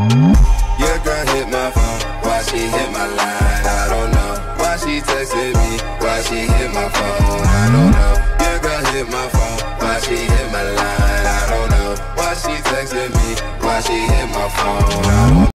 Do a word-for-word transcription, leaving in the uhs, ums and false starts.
Your girl hit my phone, why she hit my line? I don't know. Why she texted me, why she hit my phone? I don't know. Your girl hit my phone, why she hit my line? I don't know. Why she texted me, why she hit my phone? I don't know.